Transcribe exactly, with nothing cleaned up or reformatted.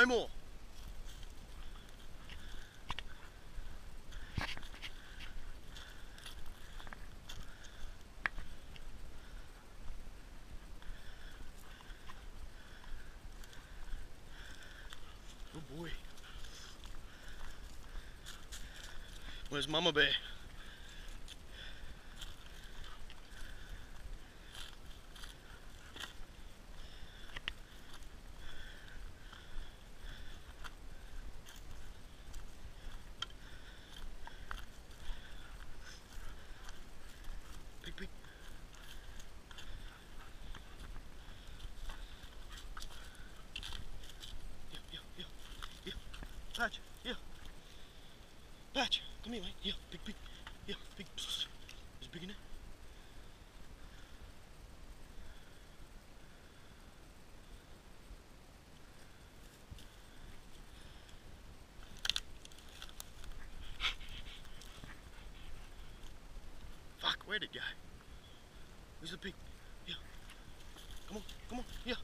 No more. Good boy. Where's Mama Bear? Pig, pig. Yeah, yeah, yeah, yeah. Patch, yeah. Patch, come here, mate. Yeah, big, big. Yeah, big. Is it big enough? Fuck, where'd it go? Where's the pig? Yeah. Come on, come on, yeah.